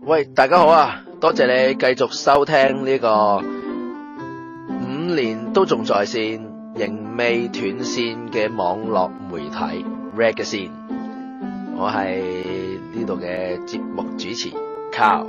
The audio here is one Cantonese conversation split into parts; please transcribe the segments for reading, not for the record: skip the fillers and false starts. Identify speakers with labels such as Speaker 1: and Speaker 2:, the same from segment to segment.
Speaker 1: 喂，大家好啊！多謝你繼續收聽呢個5年都仲在線、仍未斷線嘅網絡媒體 Ragazine。我係呢度嘅節目主持 Carl。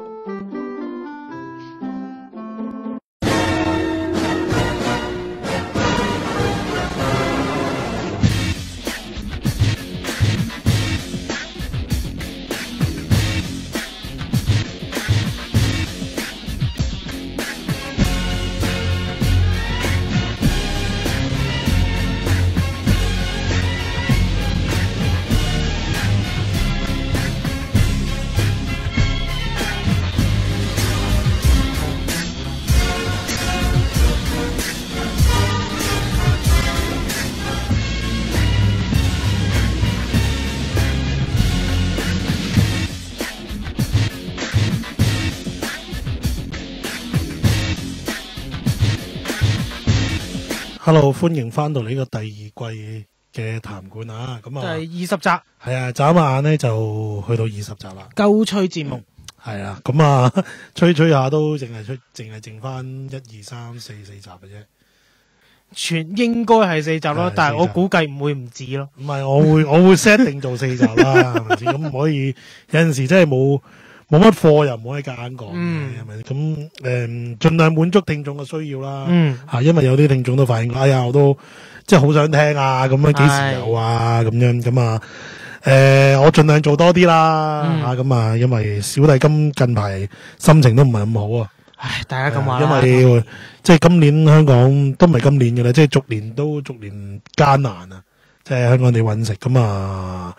Speaker 2: Hello， 歡迎翻到嚟呢個第二季嘅談館啊！咁啊，
Speaker 3: 第20集
Speaker 2: 係啊，眨眼咧就去到20集啦。
Speaker 3: 鳩吹節目
Speaker 2: 係啊，咁啊，吹下都淨係剩翻1、2、3、4集嘅啫。
Speaker 3: 全應該係4集咯，但係我估計唔會唔止咯。
Speaker 2: 唔係，我會 set 定做4集啦，係咪先？咁唔可以有陣時真係冇乜貨又唔可以夾硬講，係咪？咁盡量滿足聽眾嘅需要啦。因為有啲聽眾都反映，哎呀，我都即係好想聽啊，咁樣幾時有啊？咁樣咁啊，我盡量做多啲啦。咁啊，因為小弟近排心情都唔係咁好啊。
Speaker 3: 唉，大家咁話啦，
Speaker 2: 因為即係今年香港都唔係今年嘅啦，即係逐年艱難啊！即係香港地揾食咁啊。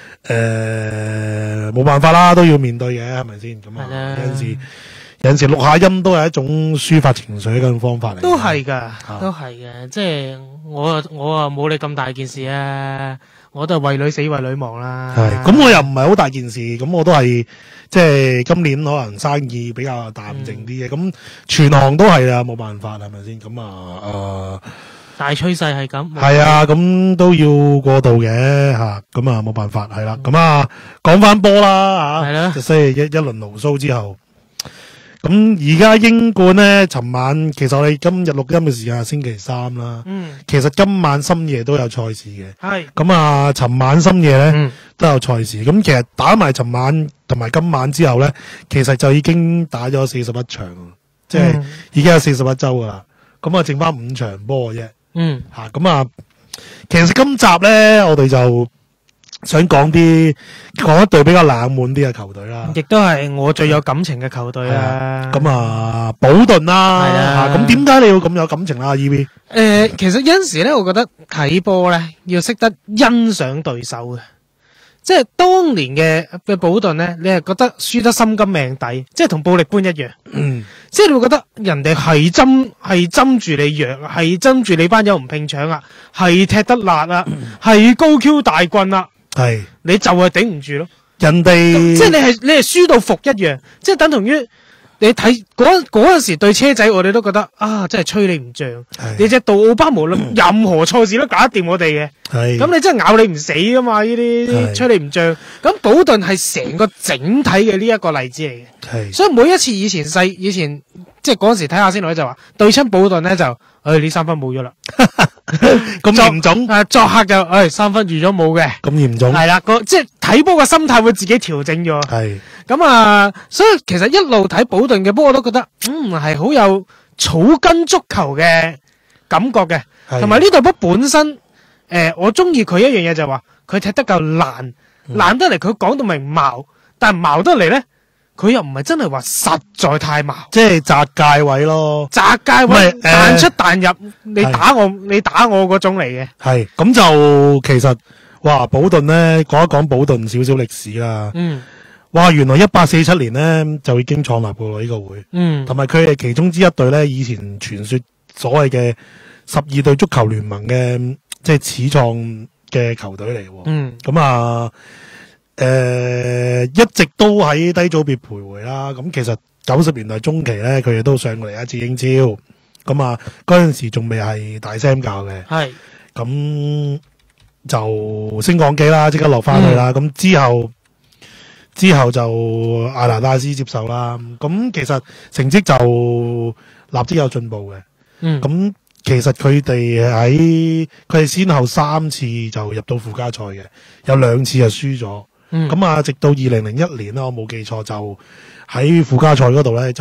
Speaker 2: 冇辦法啦，都要面對嘅，係咪先？咁啊，有陣時錄下音都係一種抒發情緒嘅一種方法嚟。
Speaker 3: 都係噶，都係嘅。即係我啊冇你咁大件事啊，我都係為女死為女亡啦。
Speaker 2: 係，咁我又唔係好大件事，咁我都係即係今年可能生意比較淡靜啲嘅，咁全行都係啊，冇辦法係咪先？咁啊，
Speaker 3: 大趨勢係咁，
Speaker 2: 係啊，咁都要過渡嘅吓，咁啊冇辦法係啦，咁啊講翻波啦吓，係啦，即係一輪牢騷之後，咁而家英冠咧，尋晚其實我哋今日錄音嘅時間係星期3啦，其實今晚深夜都有賽事嘅，係，咁啊尋晚深夜咧都有賽事，咁其實打埋尋晚同埋今晚之後咧，其實就已經打咗41場，即係已經有41周噶啦，咁啊剩翻5場波嘅啫。咁啊，其實今集咧，我哋就想講一隊比較冷門啲嘅球隊啦，
Speaker 3: 亦都係我最有感情嘅球隊啦。
Speaker 2: 咁啊，保頓啦，係啊。咁點解你要咁有感情啦？EV？
Speaker 3: 其實有陣時咧，我覺得睇波咧要識得欣賞對手嘅。即係當年嘅保頓咧，你係覺得輸得心甘命抵，即係同暴力般一樣。即係你會覺得人哋係針住你弱，係針住你班友唔拼搶啊，係踢得辣啊，係高 Q 大棍啊，係你就係頂唔住咯。人哋即係你係輸到服一樣，即係等同於你睇嗰陣時對車仔，我哋都覺得啊，真係吹你唔脹。你隻杜奧巴無論任何錯事都搞得掂我哋嘅。咁你真係咬你唔死噶嘛？呢啲吹你唔脹。咁保頓係成個整體嘅呢一個例子嚟嘅。所以每一次以前即係嗰陣時睇阿仙奴就話對親保頓咧就，呢3分冇咗啦。咁嚴重？作客就3分預咗冇嘅。咁嚴重？係啦，即係睇波嘅心態會自己調整咗。係。咁啊，所以其實一路睇保頓嘅波，我都覺得係好有草根足球嘅感覺嘅，同埋呢隊波本身，我中意佢一樣嘢就係話佢踢得夠爛得嚟，佢講到明矛，但係矛得嚟咧，佢又唔係真係話實在太矛，即係窄界位咯，窄界位彈出彈入，你打我嗰種嚟嘅。係咁就其實哇，保頓咧講一講保頓少少歷史啦。哇！原來1847年咧就已經創立過呢個會，同埋佢係其中之一隊咧，以前傳說所謂嘅12隊足球聯盟嘅即係始創嘅球隊嚟喎。咁啊，一直都喺低組別徘徊啦。咁其實90年代中期咧，佢哋都上過嚟一次英超。咁啊，嗰陣時仲未係大 Sam 教嘅，係咁就升降機啦，即刻落翻去啦。咁之後
Speaker 2: 之後就艾拿戴斯接受啦。咁其實成績就立即有進步嘅。咁其實佢哋先後3次就入到附加賽嘅，有2次就輸咗。咁啊，直到2001年啦，我冇記錯就喺附加賽嗰度咧就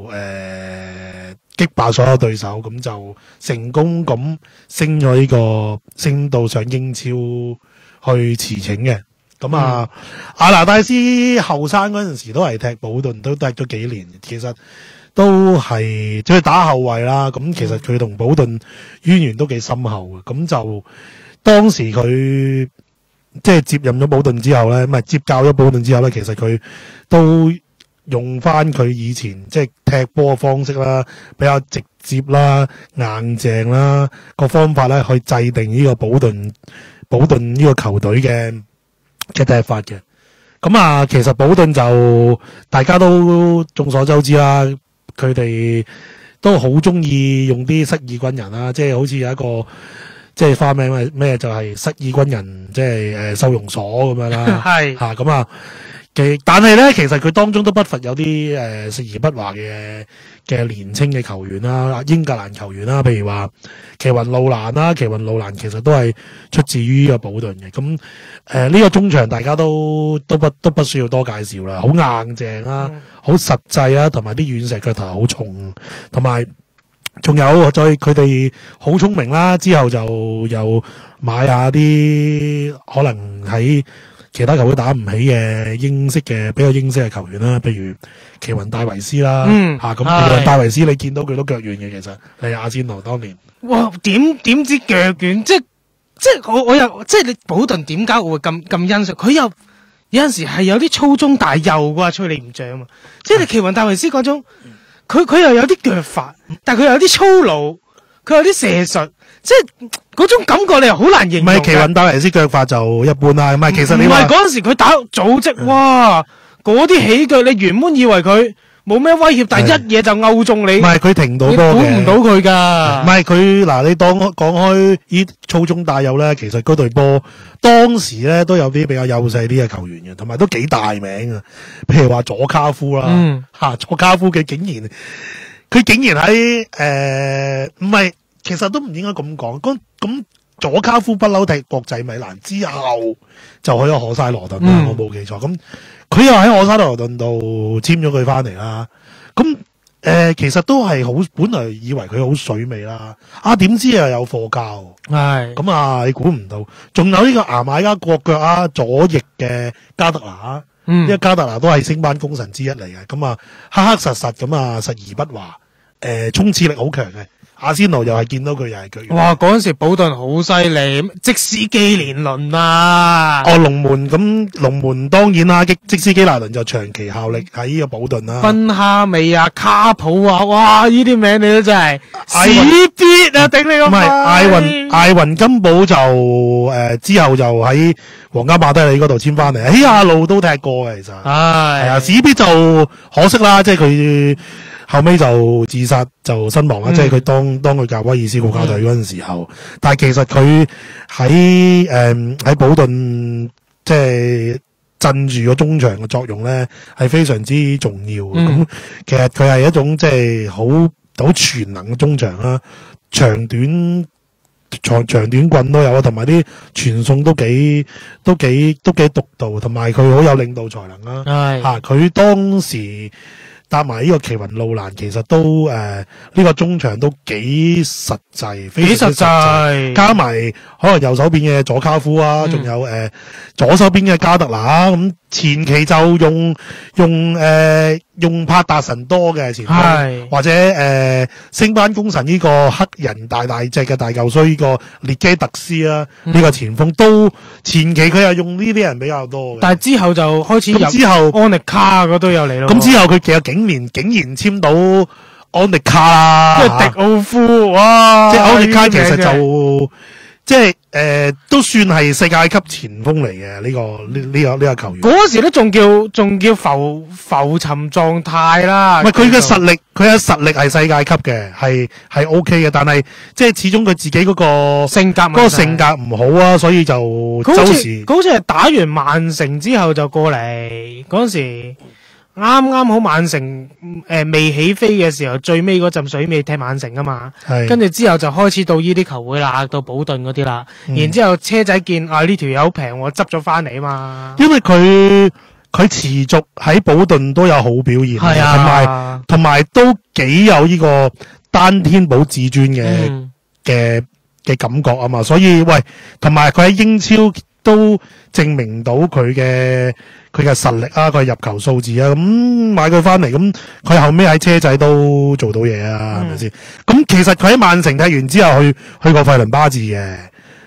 Speaker 2: 擊敗所有對手，咁就成功咁升到上英超去辭請嘅。咁啊，艾拿戴斯後生嗰陣時都係踢保頓，都踢咗幾年，其實都係即係打後衛啦。咁其實佢同保頓淵源都幾深厚嘅。咁就當時佢即係接任咗保頓之後咧，唔係接教咗保頓之後咧，其實佢都用翻佢以前即係踢波嘅方式啦，比較直接啦、硬淨啦個方法咧，去制定呢個保頓呢個球隊嘅踢法嘅。咁啊，其實保頓就大家都眾所周知啦，佢哋都好中意用啲失意軍人啦，即係好似有一個即係花名咩就係失意軍人，即係收容所咁樣啦。係嚇咁啊！但係咧，其實佢當中都不乏有啲食而不華嘅年青嘅球員啦，英格蘭球員啦，譬如話奇雲路蘭啦，奇雲路蘭其實都係出自於呢個保頓嘅。咁呢個中場大家都不需要多介紹啦，好硬淨啦，好實際啦，同埋啲軟石腳頭好重，同埋仲有再佢哋好聰明啦，之後就又買下啲可能喺其他球會打唔起嘅比較英式嘅球員啦，譬如奇雲戴維斯啦，咁奇雲戴維斯你見到佢都腳軟嘅，其實係阿仙奴當年。哇，點知腳軟？即係我又即係你保頓點解我會咁欣賞？佢又有陣時係有啲粗中大幼㗎，吹你唔脹啊嘛！即係你奇雲戴維斯嗰種，佢又有啲腳法，但係佢又有啲粗魯，佢有啲射術。即係嗰種感覺，你又好難形容。唔係奇雲戴維斯腳法就一般啦，唔係其實你唔係嗰陣時佢打組織，哇！嗰啲起腳，你原本以為佢冇咩威脅，但係一嘢就勾中你。唔係佢停到波嘅，估唔到佢㗎。唔係佢嗱，你講開依粗中大幼咧，其實嗰隊波當時咧都有啲比較幼細啲嘅球員嘅，同埋都幾大名啊。譬如話佐卡夫啦，佐卡夫佢竟然喺唔係。其實都唔應該咁講，咁佐卡夫不嬲踢國際米蘭之後就去咗可塞羅頓啦，我冇記錯。咁佢又喺可塞羅頓度簽咗佢翻嚟啦。咁其實都係好，本來以為佢好水尾啦，點知又有貨交。係咁啊，你估唔到，仲有呢個牙買加國腳左翼嘅加特拿，因為加特拿都係升班功臣之一嚟嘅。咁啊，黑黑實實咁啊，實而不華，衝刺力好強嘅。阿仙奴又係見到佢又係腳軟。哇！嗰陣時保頓好犀利，即斯基連倫啊！龍門當然啦，即斯基拿倫就長期效力喺呢個保頓啦。賓哈美啊，卡普啊，哇！呢啲名你都真係屎必啊，頂你個肺！唔係艾雲金寶就之後就喺皇家馬德里嗰度簽翻嚟，喺亞路都踢過嘅，其實係啊，屎必就可惜啦，即係佢。後尾就自殺就身亡啦，即係佢當佢教威爾斯國家隊嗰陣時候，但係其實佢喺保頓即係鎮住個中場嘅作用咧，係非常之重要嘅。咁其實佢係一種即係好全能嘅中場啦，長短棍都有啊，同埋啲傳送都幾獨到，同埋佢好有領導才能啦。佢當時。搭埋呢個奇雲路蘭，其實都呢個中場都幾實際，非常之實際。加埋可能右手邊嘅佐卡夫啊，仲有左手邊嘅加特拿咁前期就用帕達神多嘅前鋒，或者升班功臣呢個黑人大隻嘅大嚿衰呢個列基特斯啊，呢個前鋒都前期佢係用呢啲人比較多嘅。但係之後就開始入之後安力卡嗰都有嚟咯。咁之後佢其實竟然簽到安力卡啦，即係迪奧夫哇！即係安力卡其實就即係都算係世界級前鋒嚟嘅呢個球員。
Speaker 3: 嗰時都仲叫浮沉狀態啦。
Speaker 2: 唔係佢嘅實力係世界級嘅，係 OK 嘅，但係即係始終佢自己嗰個性格唔好啊，所以就周時
Speaker 3: 好似係打完曼城之後就過嚟嗰時。啱啱好曼城未起飛嘅時候，最尾嗰陣水尾踢曼城啊嘛，跟住之後就開始到呢啲球會啦，到保頓嗰啲啦，然之後車仔見呢條友平，我執咗翻嚟啊嘛，
Speaker 2: 因為佢持續喺保頓都有好表現，係啊，同埋都幾有呢個單天保至尊嘅感覺啊嘛，所以喂，同埋佢喺英超都證明到佢嘅實力啊，佢入球數字啊，咁買佢翻嚟，咁佢後尾喺車仔都做到嘢啊，係咪先？咁其實佢喺曼城踢完之後去過費倫巴治嘅，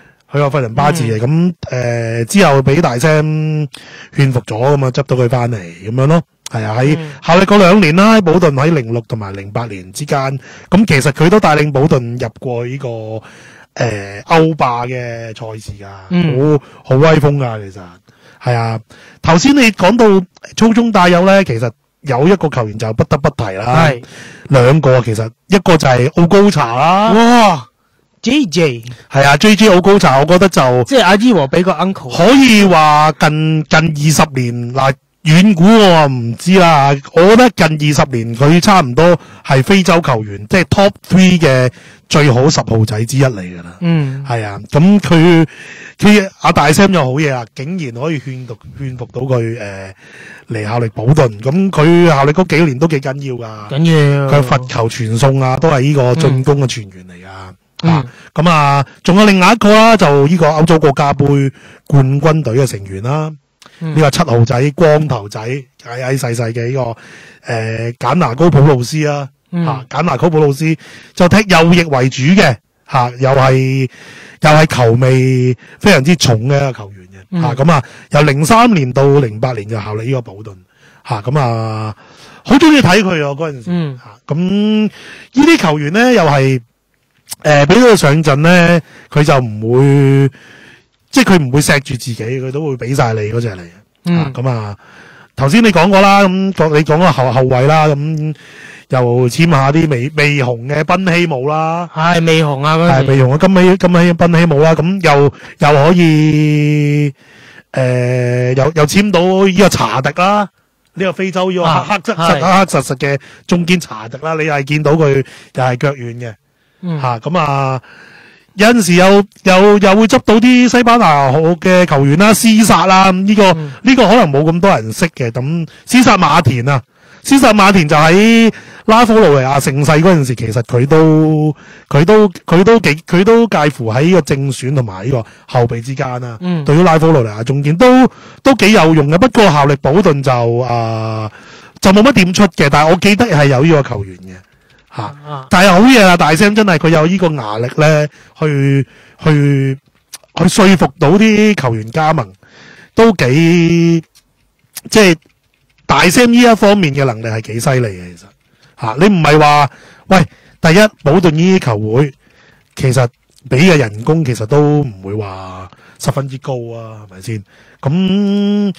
Speaker 2: 咁之後俾大聲勸服咗咁啊，執到佢翻嚟咁樣咯。係啊，喺效力過2年啦，喺保頓喺06同埋08年之間，咁其實佢都帶領保頓入過呢個歐霸嘅賽事噶，好威風噶，其實係啊。頭先你講到粗中帶有咧，其實有一個球員就不得不提啦，係兩個，其實一個就係奧高查啦，
Speaker 3: 哇 ，JJ
Speaker 2: 係啊 ，JJ 奧高查，我覺得就
Speaker 3: 即係阿伊和俾個 uncle，
Speaker 2: 可以話近20年嗱。遠古我唔知啦，我覺得近20年佢差唔多係非洲球員，即係 top 3嘅最好10號仔之一嚟噶啦。係啊，咁佢阿大 Sam 有好嘢啦，竟然可以勸服到佢嚟效力保頓。咁佢效力嗰幾年都幾緊要噶，佢罰球傳送啊，都係呢個進攻嘅傳員嚟噶。咁啊，仲有另外一個啦，就呢個歐洲國家杯冠軍隊嘅成員啦。呢個7號仔光頭仔矮矮細細嘅呢個簡拿高普魯斯啦，簡拿高普魯斯就踢右翼為主嘅，又係球味非常之重嘅一個球員嘅，咁啊由03年到08年就效力呢個保頓，咁啊好中意睇佢啊嗰陣時，咁呢啲球員咧又係俾佢上陣咧，佢就唔會。即係佢唔會錫住自己，佢都會俾晒你嗰隻嚟嘅。咁啊，頭先你講過啦，咁你講個後衛啦，咁又簽下啲未紅嘅賓希姆啦，
Speaker 3: 係未紅啊，
Speaker 2: 係未紅啊，金希賓希姆啦，咁又可以又簽到呢個查迪啦，呢個非洲呢個黑實嘅中堅查迪啦，你係見到佢又係腳軟嘅，咁啊。有陣時又會執到啲西班牙好嘅球員啦，斯薩啦，呢個可能冇咁多人識嘅。咁斯薩馬田就喺拉科魯尼亞盛世嗰陣時，其實佢都介乎喺呢個正選同埋呢個後備之間啦。對於拉科魯尼亞中堅都幾有用嘅。不過效力保頓就冇乜點出嘅，但係我記得係有呢個球員嘅。但係好嘢啊！大 Sam 真係佢有呢個牙力咧，去說服到啲球員加盟，都幾即係大 Sam 呢一方面嘅能力係幾犀利嘅。其實你唔係話喂，第一保頓呢啲球會其實俾嘅人工其實都唔會話十分之高啊，係咪先？咁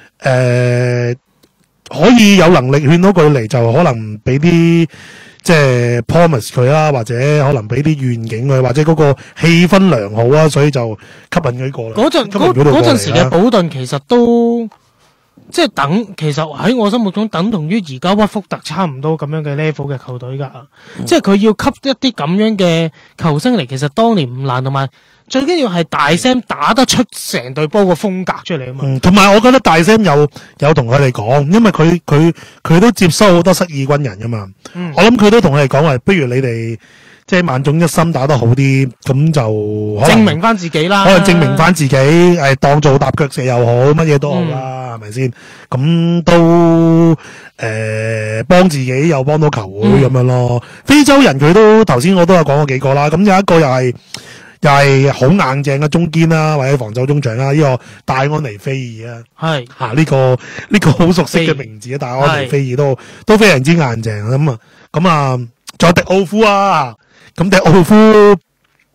Speaker 2: 可以有能力勸到佢嚟，就可能俾啲。即係 promise 佢啦，或者可能俾啲願景佢，或者嗰個氣氛良好啊，所以就吸引佢過嚟。
Speaker 3: 嗰陣時嘅保頓其實都即係其實喺我心目中等同於而家屈福特差唔多咁樣嘅 level 嘅球隊㗎。即係佢要吸一啲咁樣嘅球星嚟，其實當年唔難，同埋最緊要係大 Sam 打得出成隊波個風格出嚟啊嘛。
Speaker 2: 同埋我覺得大 Sam 有同佢哋講，因為佢都接收好多失意軍人㗎嘛。我諗佢都同佢哋講話，不如你哋即係萬眾一心打得好啲，咁就
Speaker 3: 證明翻自己啦。
Speaker 2: 可能證明翻自己，當做踏腳石又好，乜嘢都好啦，係咪先？咁都幫自己又幫到球會咁樣咯。非洲人佢都頭先我都有講過幾個啦，咁有一個又係好硬淨嘅中堅啦，或者防守中場啦，呢個戴安尼菲爾啊，係呢個好熟悉嘅名字啊，戴安尼菲爾都非常之硬淨咁啊，仲有迪奧夫啊，咁迪奧夫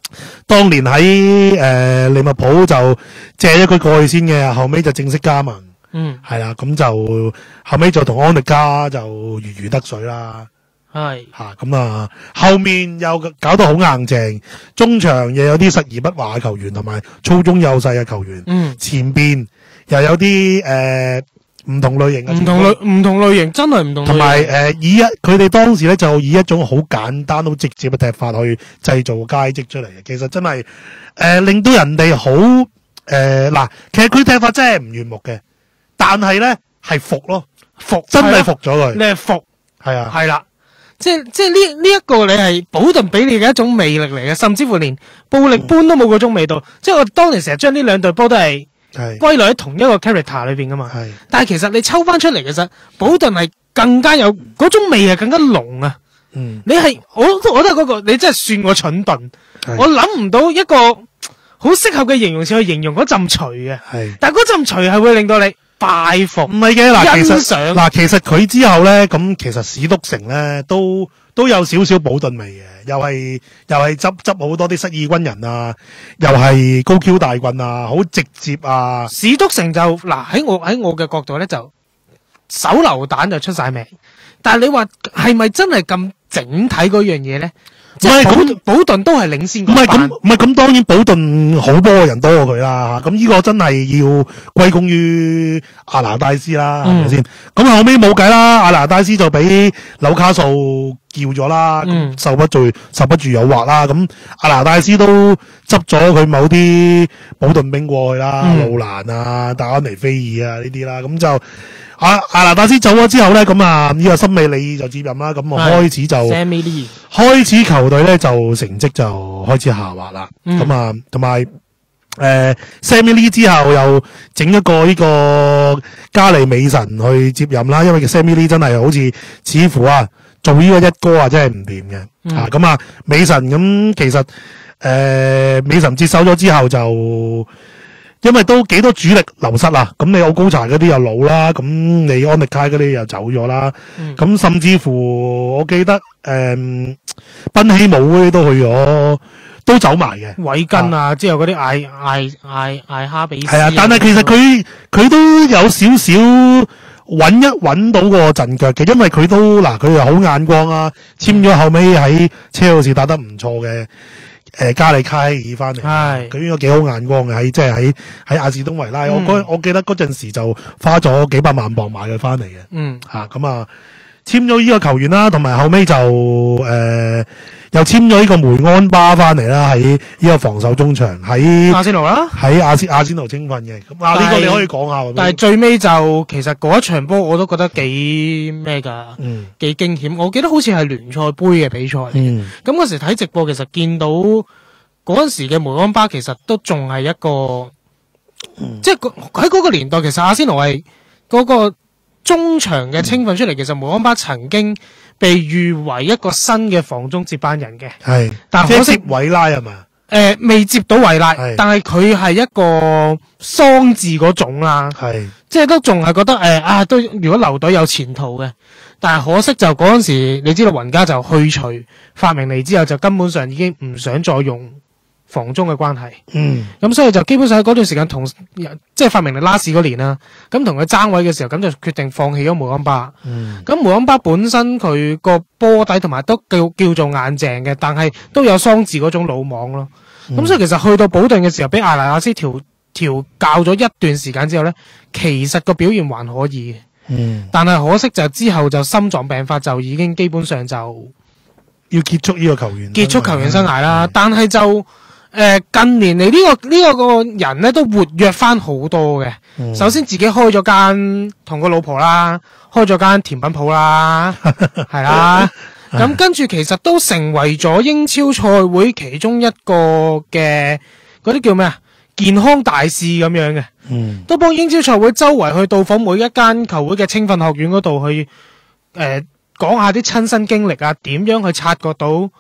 Speaker 2: 當年喺利物浦就借咗佢過去先嘅，後尾就正式加盟。係啦，咁就後尾就同安力加就如魚得水啦。係吓咁啊，後面又搞到好硬淨，中場又有啲實而不華嘅球員，同埋粗中幼細嘅球員。前邊又有啲唔同類型嘅，
Speaker 3: 唔同類型真係唔同類型。同埋
Speaker 2: 佢哋當時咧就以一種好簡單、好直接嘅踢法去製造佳績出嚟嘅。其實真係令到人哋好嗱，其實佢踢法真係唔悅目嘅，但係咧係服咯，真係服咗佢。
Speaker 3: 你係服
Speaker 2: 係啊，
Speaker 3: 係啦。即係呢一個你係保頓俾你嘅一種魅力嚟嘅，甚至乎連暴力般都冇嗰種味道。即係我當年成日將呢兩隊波都係歸類喺同一個 character 裏邊噶嘛。但係其實你抽翻出嚟，其實保頓係更加有嗰種味係更加濃啊。你係我都係嗰個，你真係算我蠢鈍。我諗唔到一個好適合嘅形容詞去形容嗰陣錘嘅。但係嗰陣錘係會令到你拜服，唔
Speaker 2: 係嘅嗱，其實佢之後咧，咁其實史篤城咧都有少少保頓味嘅，又係執好多啲失意軍人啊，又係高 Q 大棍啊，好直接啊。
Speaker 3: 史篤城就嗱喺我嘅角度咧，就手榴彈就出晒名，但係你話係咪真係咁整體嗰樣嘢咧？唔係咁，保頓都係領先嗰班。
Speaker 2: 唔係咁，當然保頓好波嘅人多過佢啦。咁呢個真係要歸功於阿拿戴斯啦，係咪先？咁後尾冇計啦，阿拿戴斯就俾紐卡素叫咗啦，受不住誘惑啦。咁阿拿戴斯都執咗佢某啲保頓兵過去啦，路蘭啊、達安尼菲爾啊呢啲啦。咁就阿拿戴斯走咗之後咧，咁呢個森美里就接任啦。咁我開始球隊咧就成績就開始下滑啦。咁同埋Sammy Lee 之後又整一個呢個加利美神去接任啦。因為 Sammy Lee 真係好似似乎做呢個一哥真係唔掂嘅。美神咁其實美神接手咗之後就。因為都幾多主力流失啦，咁你奧高查嗰啲又老啦，咁你安力卡嗰啲又走咗啦，咁甚至乎我記得賓希姆嗰啲都去咗，都走埋嘅。
Speaker 3: 韋根之後嗰啲艾哈比斯。
Speaker 2: 係啊，但係其實佢都有少少揾到個陣腳嘅，因為佢都佢又好眼光啊，簽咗後尾喺車路士打得唔錯嘅。加里卡希爾翻嚟，佢應該幾好眼光嘅，喺阿士東維拉，我記得嗰陣時就花咗幾百萬磅買佢翻嚟嘅。簽咗呢個球員啦，同埋後尾就又簽咗呢個梅安巴翻嚟啦，喺呢個防守中場，喺
Speaker 3: 阿仙奴啦，
Speaker 2: 喺阿仙奴青訓嘅。咁呢個你可以講下。
Speaker 3: 但係最尾就其實嗰一場波我都覺得幾咩㗎，幾驚險。我記得好似係聯賽杯嘅比賽。咁嗰時睇直播，其實見到嗰陣時嘅梅安巴其實都仲係一個，即係喺嗰個年代，其實阿仙奴係嗰個中場嘅青訓出嚟，其實梅安巴曾經被譽為一個新嘅防中接班人嘅。係，但可惜
Speaker 2: 韋拉係嘛？
Speaker 3: 未接到韋拉，但係佢係一個桑字嗰種啦。係，即係都仲係覺得都如果留隊有前途嘅。但係可惜就嗰陣時，你知道雲加就去除發明尼之後，就根本上已經唔想再用防中嘅關係。咁所以就基本上喺嗰段時間同即係發明尼拉士嗰年啦，咁同佢爭位嘅時候，咁就決定放棄咗梅安巴。咁梅安巴本身佢個波底同埋都叫做硬淨嘅，但係都有桑治嗰種魯莽咯。咁所以其實去到保頓嘅時候，俾艾拿亞斯調教咗一段時間之後咧，其實個表現還可以。但係可惜就之後就心臟病發，就已經基本上就
Speaker 2: 要結束呢個球員
Speaker 3: 生涯啦。但係就近年嚟呢個人咧都活躍翻好多嘅。首先自己開咗間同個老婆啦，開咗間甜品鋪啦，係啦。咁跟住其實都成為咗英超賽會其中一個嘅嗰啲叫咩健康大使咁樣嘅。都幫英超賽會周圍去到訪每一間球會嘅青訓學院嗰度去講下啲親身經歷啊，點樣去察覺到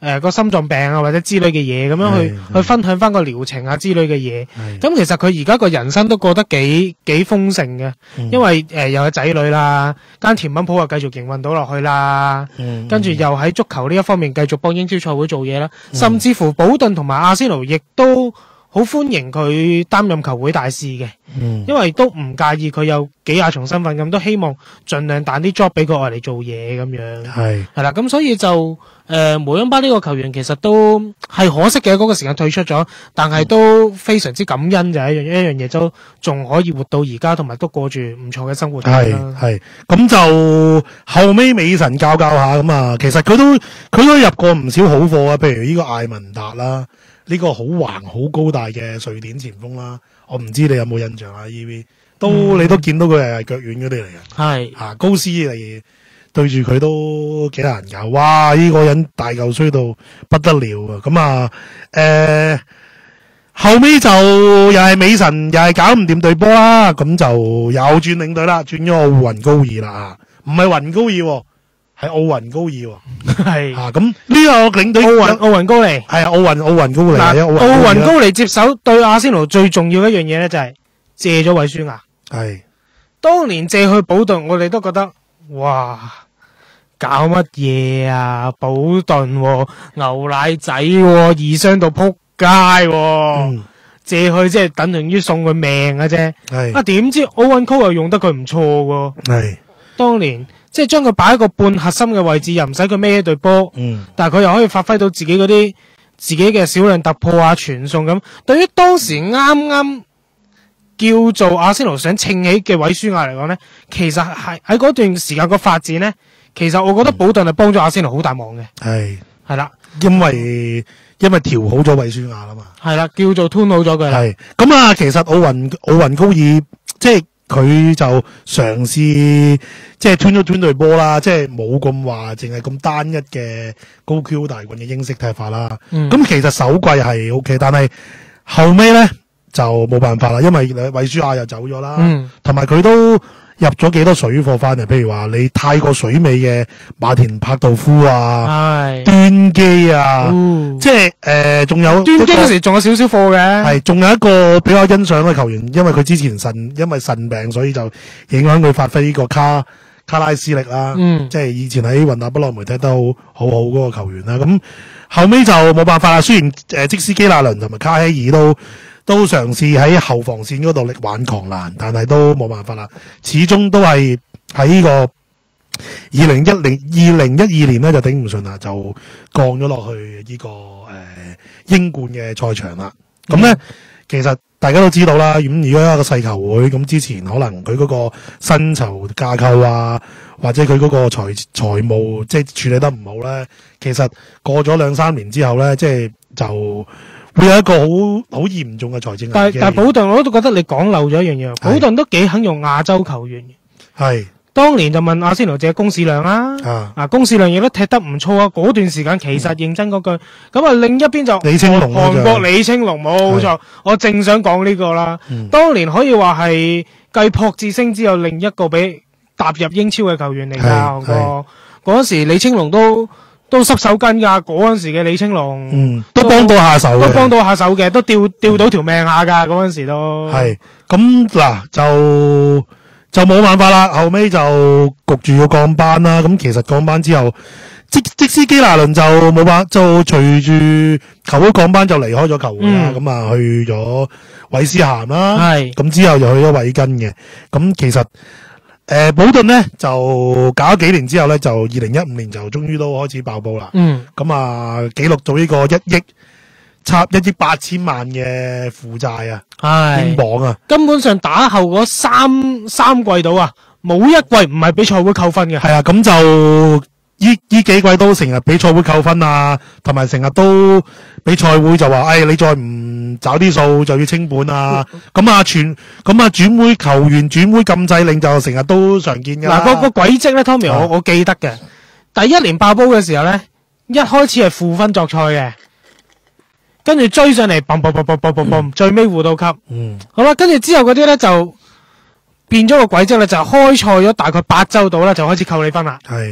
Speaker 3: 個心臟病啊或者之類嘅嘢咁樣去分享翻個療程啊之類嘅嘢。咁其實佢而家個人生都過得幾豐盛嘅，因為又有仔女啦，間甜品鋪又繼續營運到落去啦，跟住又喺足球呢一方面繼續幫英超賽會做嘢啦，甚至乎保頓同埋阿仙奴亦都好歡迎佢擔任球會大使嘅，因為都唔介意佢有幾廿重身份咁，都希望盡量彈啲 job 俾佢外嚟做嘢咁樣。係啦，咁所以就梅恩巴呢個球員其實都係可惜嘅，嗰個時間退出咗，但係都非常之感恩就係一樣嘢，都仲可以活到而家，同埋都過住唔錯嘅生活。
Speaker 2: 係咁就後尾美神教下咁啊，其實佢都入過唔少好貨啊，譬如呢個艾文達啦。呢個好橫好高大嘅瑞典前鋒啦，我唔知你有冇印象啊 ？EV 你都見到佢係腳軟嗰啲嚟嘅，係高斯嚟對住佢都幾難搞，哇！呢個人大嚿衰到不得了啊！咁啊，後尾就又係美神又係搞唔掂隊波啦，咁就又轉領隊啦，轉咗奧雲高爾啦，唔係雲高爾喎。係奧雲高爾喎，係咁呢個領隊奧雲高尼係奧雲高尼。嗱，
Speaker 3: 奧雲高尼接手對阿仙奴最重要一樣嘢咧，就係借咗韋舒亞。係當年借去保頓，我哋都覺得哇，搞乜嘢啊？保頓牛奶仔易傷到撲街，借去即係等同於送佢命嘅啫。係啊，點知奧雲高又用得佢唔錯喎。係當年。即係將佢擺喺個半核心嘅位置，又唔使佢孭一隊波，但係佢又可以發揮到自己嗰啲自己嘅少量突破啊、傳送咁。對於當時啱啱叫做阿仙奴想稱起嘅韋舒亞嚟講呢，其實係喺嗰段時間個發展呢，其實我覺得保頓係幫咗阿仙奴好大忙嘅。係啦，
Speaker 2: 因為調好咗韋舒亞啦嘛。係啦，
Speaker 3: 叫做 tune 好咗佢啦。係
Speaker 2: 咁啊，其實奧雲高爾即係。佢就嘗試即係吞咗吞隊波啦，即係冇咁話淨係咁單一嘅高 Q 大棍嘅英式踢法啦。咁其實首季係 OK， 但係後尾咧就冇辦法啦，因為韋舒亞又走咗啦，同埋佢都入咗幾多水貨翻嚟，譬如話你太過水尾嘅馬田柏道夫啊，端基啊，即係仲有
Speaker 3: 端基嗰時仲有少少貨嘅，
Speaker 2: 係仲有一個比較欣賞嘅球員，因為佢之前因為腎病，所以就影響佢發揮呢個卡拉斯力啦，即係以前喺雲達不萊梅踢得好嗰個球員啦。咁後尾就冇辦法啦，雖然即斯基納倫同埋卡希爾都嘗試喺後防線嗰度力挽狂瀾，但係都冇辦法啦，始終都係喺呢個2012年咧就頂唔順啦，就降咗落去呢個英冠嘅賽場啦。咁咧其實大家都知道啦，咁如果一個細球會，咁之前可能佢嗰個薪酬架構啊，或者佢嗰個財務即係處理得唔好咧，其實過咗2-3年之後咧，即係就會有一個好嚴重嘅財政危機。
Speaker 3: 但係保頓我都覺得你講漏咗一樣嘢，保頓都幾肯用亞洲球員嘅。係當年就問阿仙奴借公士亮啦，公士亮亦都踢得唔錯啊。嗰段時間其實認真嗰句，咁啊另一邊就
Speaker 2: 李青龍，
Speaker 3: 韓國李青龍冇錯，我正想講呢個啦。當年可以話係繼朴智星之後另一個俾踏入英超嘅球員嚟㗎。嗰時李青龍都濕手巾㗎，嗰陣時嘅李青龍，
Speaker 2: 都幫到下手
Speaker 3: 嘅，都吊到條命下㗎，嗰陣時都
Speaker 2: 係咁嗱就冇辦法啦，後尾就焗住要降班啦。咁其實降班之後，即斯基拿倫就冇辦法，就隨住球會降班就離開咗球會啦。咁啊去咗韋斯咸啦，咁之後就去咗韋根嘅。咁其實保頓咧就搞咗幾年之後咧，就2015年就終於都開始爆煲啦。咁啊記錄到呢個差1億8千萬嘅負債啊，英鎊啊，
Speaker 3: 根本上打後嗰三季度啊，冇一季唔係俾賽會扣分嘅。
Speaker 2: 係啊，咁就呢幾季都成日俾賽會扣分啊，同埋成日都俾賽會就話，你再唔找啲數就要清本啊。咁啊轉會球員轉會禁制令就成日都常見噶。
Speaker 3: 嗱，個軌跡咧 ，Tommy，我記得嘅，第一年爆煲嘅時候咧，一開始係負分作賽嘅。跟住追上嚟，嘣，最尾互到級。好啦，跟住之後嗰啲咧就變咗個軌跡咧，就開賽咗大概8周到啦，就開始扣你分啦。係，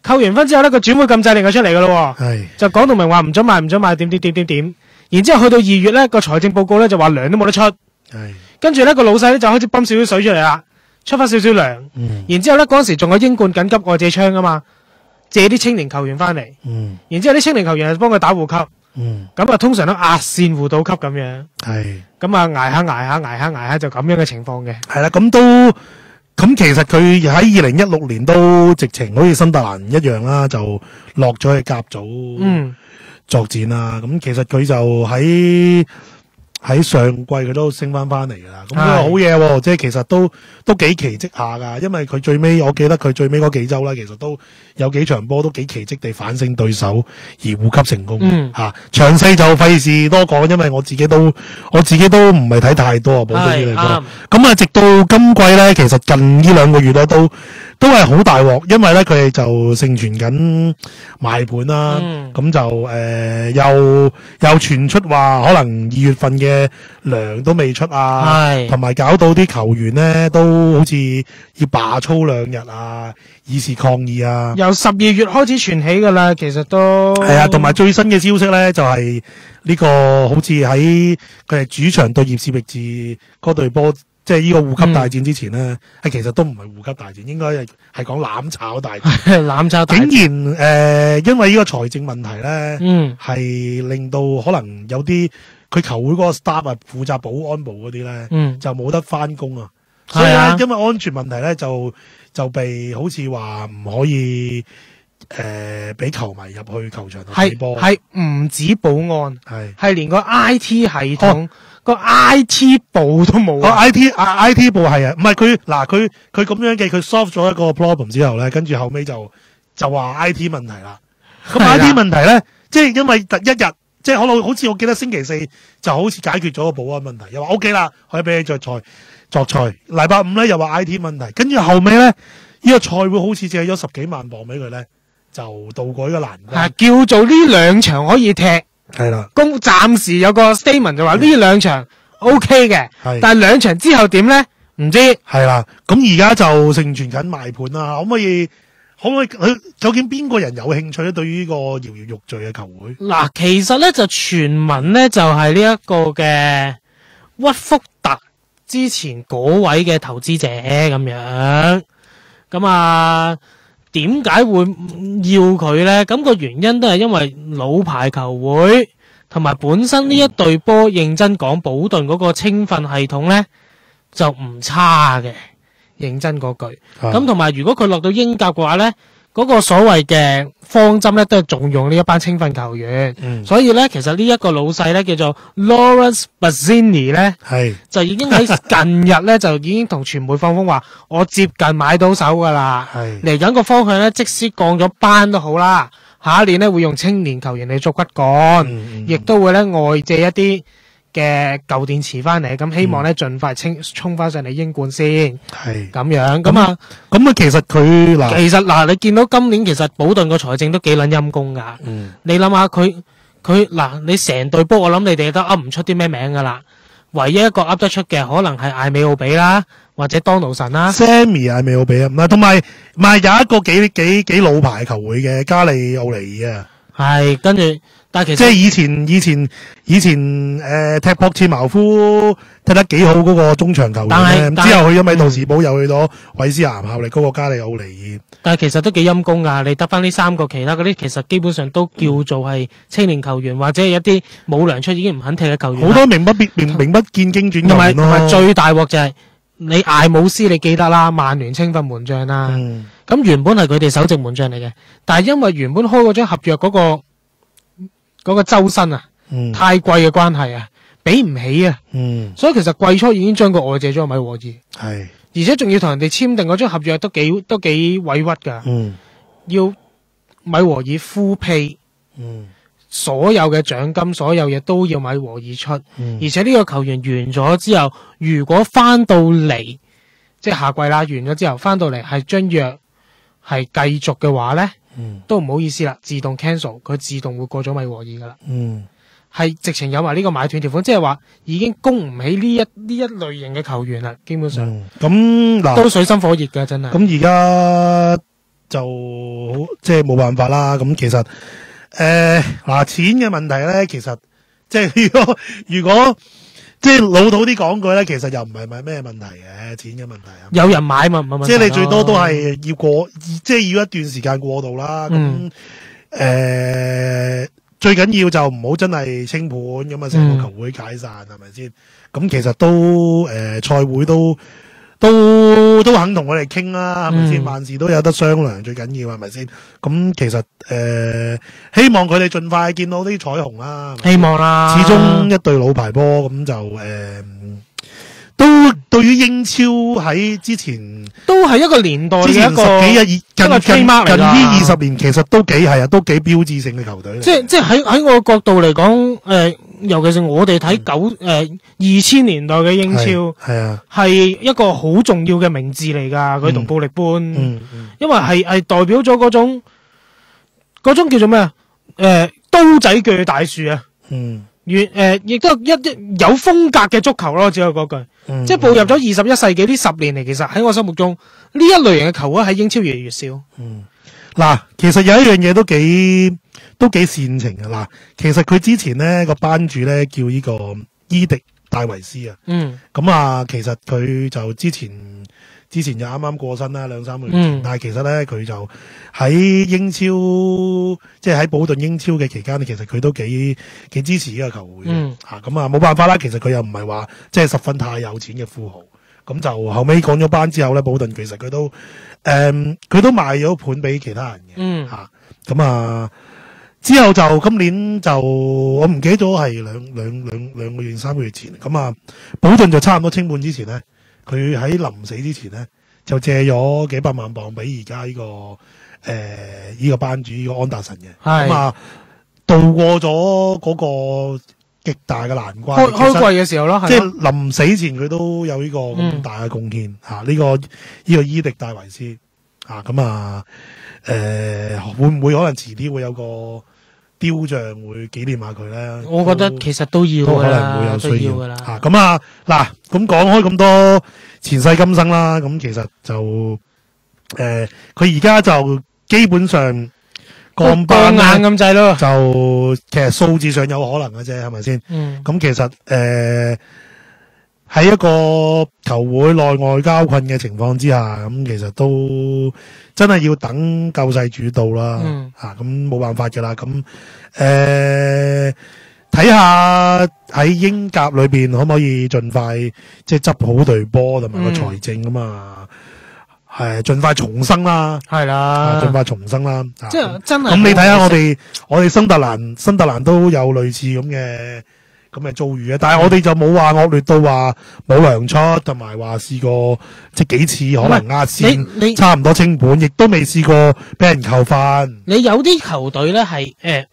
Speaker 3: 扣完分之後咧，個轉會禁制令就出嚟噶咯，
Speaker 2: 係
Speaker 3: 就講到明話唔准賣，點，然之後去到2月咧個財政報告咧就話糧都冇得出，
Speaker 2: 係
Speaker 3: 跟住咧個老細咧就開始泵少少水出嚟啦，出翻少少糧，然之後咧嗰陣時仲有英冠緊急外借窗啊嘛，借啲青年球員翻嚟，然之後啲青年球員係幫佢打護級，咁啊通常都壓線護到級咁樣，
Speaker 2: 係
Speaker 3: 咁啊捱下就咁樣嘅情況嘅，
Speaker 2: 係啦，咁其實佢喺2016年都直情好似新特蘭一樣啦，就落咗去甲組作戰啦。咁其實佢就喺上季佢都升翻嚟噶啦，咁呢個好嘢喎，即係其實都幾奇蹟下噶，因為佢最尾我記得佢最尾嗰幾周啦，其實都有幾場波都幾奇蹟地反勝對手而護級成功嚇。詳細就費事多講，因為我自己都唔係睇太多啊，保頓呢隊波。咁啊，直到今季咧，其實近呢2個月咧都係好大鑊，因為咧佢哋就盛傳緊賣盤啦，咁就又傳出話可能2月份嘅糧都未出啊，同埋搞到啲球員咧都好似要罷操2日啊，以示抗議啊。
Speaker 3: 由12月開始傳起噶啦，其實都
Speaker 2: 係啊，同埋最新嘅消息咧就係呢個好似喺佢哋主場對葉士域治嗰隊波。即係呢個護級大戰之前咧，其實都唔係護級大戰，應該係講攬炒大戰。
Speaker 3: 攬炒大戰
Speaker 2: 竟然因為呢個財政問題咧，係令到可能有啲佢球會嗰個 staff 啊，負責保安部嗰啲咧，就冇得翻工啊。所以咧，因為安全問題咧，就被好似話唔可以俾球迷入去球場度睇波。
Speaker 3: 係唔止保安，係連個 IT 系統。個 IT 部都冇
Speaker 2: IT 部係啊，唔係佢咁樣嘅，佢 solve 咗一個 problem 之後咧，跟住後尾就話 IT 問題啦。咁 IT 問題咧，即係因為第一日，即係可能好似我記得星期4就好似解決咗個保安問題，又話 OK 啦，可以俾你作賽。禮拜5咧又話 IT 問題，跟住後尾咧呢個賽會好似借咗10幾萬磅俾佢咧，就渡過呢個難關。
Speaker 3: 叫做呢2場可以踢。
Speaker 2: 係啦，
Speaker 3: 暫時有個 statement 就話呢2場 OK 嘅，但係2場之後點咧？唔知。係
Speaker 2: 啦，咁而家就盛傳緊賣盤啦，可唔可以究竟邊個人有興趣咧？對於呢個搖搖欲墜嘅球會？
Speaker 3: 嗱，其實咧就傳聞咧就係呢一個嘅屈福特之前嗰位嘅投資者咁樣，咁啊。點解會要佢呢？咁個原因都係因為老牌球會同埋本身呢一隊波，認真講保頓嗰個青訓系統呢就唔差嘅，認真嗰句。咁同埋如果佢落到英甲嘅話呢，嗰個所謂嘅方針呢都係重用呢一班青訓球員。所以呢，其實呢一個老細呢叫做 Lawrence Bazzini 呢，就已經喺近日呢就已經同傳媒放風話，我接近買到手噶啦。嚟緊個方向呢，即使降咗班都好啦，下一年呢會用青年球員嚟做骨幹，亦都會呢外借一啲嘅舊電池翻嚟，咁希望咧盡快衝翻上嚟英冠先，係咁樣。咁啊，
Speaker 2: 其實佢嗱，
Speaker 3: 你見到今年其實保頓個財政都幾撚陰公噶。你諗下佢嗱，你成隊波，我諗你哋都噏唔出啲咩名噶啦。唯一一個噏得出嘅可能係艾美奧比啦，或者當奴神啦。
Speaker 2: Sammy 艾美奧比啊，唔係同埋有一個幾老牌球會嘅加利奧尼爾啊。
Speaker 3: 係跟住。但其實
Speaker 2: 即係以前踢博切茅夫踢得幾好嗰個中場球員咧，之後去咗米杜士堡，又去咗韋斯咸效力嗰個加利奧尼爾。
Speaker 3: 但係其實都幾陰功㗎，你得翻呢3個，其他嗰啲其實基本上都叫做係青年球員，或者係一啲冇糧出已經唔肯踢嘅球員。
Speaker 2: 好多名不見經傳
Speaker 3: 同埋最大鑊就係你艾姆斯，你記得啦，曼聯青訓門將啦。咁原本係佢哋首席門將嚟嘅，但係因為原本開嗰張合約嗰個周薪啊，太貴嘅關係啊，俾唔起啊，所以其實季初已經將個外借咗米和爾，而且仲要同人哋簽訂嗰張合約都幾委屈噶，要米和爾full pay，所有嘅獎金所有嘢都要米和爾出，而且呢個球員完咗之後，如果翻到嚟即係下季啦，完咗之後翻到嚟係將約係繼續嘅話咧。都唔好意思啦，自動 cancel， 佢自動會過咗米和爾噶啦。係直情有埋呢個買斷條款，即係話已經供唔起呢一類型嘅球員啦，基本上。咁嗱，都水深火熱噶真係。
Speaker 2: 咁而家即係冇辦法啦。咁其實嗱錢嘅問題咧，其實即係如果即係老土啲講句咧，其實又唔係咩問題嘅，錢嘅問題啊。
Speaker 3: 有人買嘛唔係問題。
Speaker 2: 即係你最多都係要過，即係要一段時間過渡啦。咁最緊要就唔好真係清盤咁啊，成個球會解散係咪先？咁其實都賽會都肯同我哋傾啦，係咪先？萬事都有得商量，最緊要係咪先？咁其實希望佢哋盡快見到啲彩虹啦。
Speaker 3: 希望啦，
Speaker 2: 始終一隊老牌波咁就都對於英超喺之前
Speaker 3: 都係一個年代嘅
Speaker 2: 之前
Speaker 3: 一個
Speaker 2: 十幾日近呢
Speaker 3: 20
Speaker 2: 年，其實都幾標誌性嘅球隊嚟。
Speaker 3: 即係喺我角度嚟講，尤其是我哋睇2000年代嘅英超，係一個好重要嘅名字嚟㗎。佢同布力般，因為係代表咗嗰種叫做咩啊？刀仔鋸大樹啊！亦都有風格嘅足球咯，只有嗰句，即係步入咗21世紀呢10年嚟，其實喺我心目中呢一類型嘅球會喺英超越嚟越少。
Speaker 2: 嗱，其實有一樣嘢都幾煽情嘅。嗱，其實佢之前咧個班主咧叫呢個伊迪戴維斯啊，咁啊，其實佢就之前就啱啱過身啦，2-3個月前，但係其實咧佢就喺英超，即係喺保頓英超嘅期間，其實佢都幾支持呢個球會嘅，咁啊冇辦法啦，其實佢又唔係話即係十分太有錢嘅富豪，咁就後尾降咗班之後咧，保頓其實佢都賣咗盤俾其他人嘅，咁啊之後就今年就我唔記得咗係兩個月3個月前，咁啊保頓就差唔多清盤之前咧。佢喺臨死之前咧，就借咗幾百萬鎊俾而家呢個班主呢個安達臣嘅，咁啊渡過咗嗰個極大嘅難關。開
Speaker 3: 季嘅時候咯，
Speaker 2: 即係臨死前佢都有呢個咁大嘅貢獻嚇。呢個伊迪戴維斯嚇，咁啊會唔會可能遲啲會有個雕像會紀念下佢咧？
Speaker 3: 我覺得其實都要
Speaker 2: 可能會有需要嚇。咁啊嗱，咁講開咁多前世今生啦，咁其實就佢而家就基本上降班
Speaker 3: 硬咁滯咯，
Speaker 2: 就其實數字上有可能嘅啫，係咪先？咁其實喺一個球會內外交困嘅情況之下，咁其實都真係要等救世主到啦，咁冇辦法㗎啦。咁睇下喺英甲裏邊可唔可以盡快即係執好隊波同埋個財政啊嘛，盡快重生啦，係啦，盡快重生啦。即係真係。咁你睇下我哋新特蘭都有類似咁嘅遭遇啊，但係我哋就冇話惡劣到話冇糧出，同埋話試過即係幾次可能壓線，差唔多清盤，亦都未試過俾人扣翻。
Speaker 3: 你有啲球隊咧係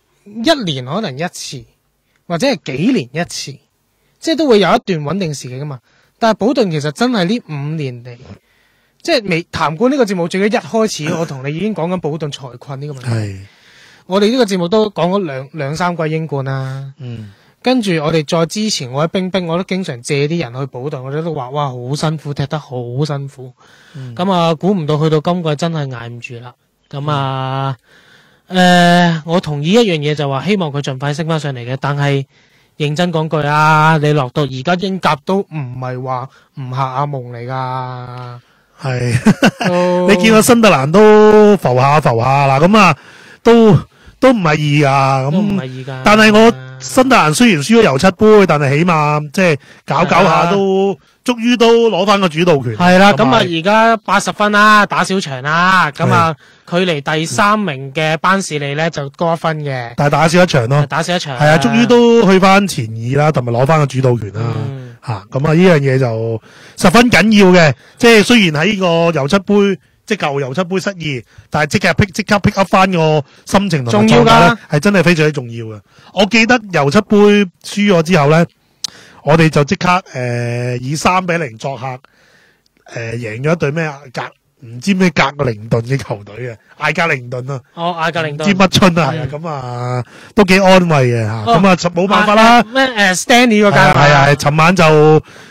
Speaker 3: 1年可能一次，或者係幾年一次，即係都會有一段穩定時期噶嘛。但係保頓其實真係呢5年嚟，即係未談過呢個節目，最緊一開始我同你已經講緊保頓財困呢個問題。我哋呢個節目都講咗兩三季英冠啦。跟住我哋再之前，我喺冰我都經常借啲人去保頓，我哋都話哇好辛苦，踢得好辛苦。咁啊，估唔到去到今季真係捱唔住啦。咁啊，我同意一樣嘢就話希望佢盡快升翻上嚟嘅，但係認真講句啊，你落到而家英甲都唔係話唔下阿夢嚟噶。
Speaker 2: 係，你見到新特蘭都浮下啦，咁啊都唔係易噶，咁唔係易噶。但係我新特蘭雖然輸咗油漆杯，但係起碼即係搞下都終於都攞翻個主導權。係啦，咁啊而家80分啦，打少場啦，咁啊距離第3名嘅班士利咧就多1分嘅。但係打少一場咯，打少一場。係啊，終於都去翻前2啦，同埋攞翻個主導權啦。咁啊呢樣嘢就十分緊要嘅，即係雖然喺呢個油漆杯。即係舊油漆杯失意，但係即刻 pick up 翻個心情同埋狀態咧，係真係非常之重要嘅。我記得油漆杯輸咗之後咧，我哋就即刻以3-0作客贏咗一隊咩唔知咩格靈頓嘅球隊艾格靈頓啊。艾格靈頓唔知乜春啊，係啊，咁啊都幾安慰嘅嚇。咁啊冇辦法啦。咩Stanley 嗰間係啊，尋晚就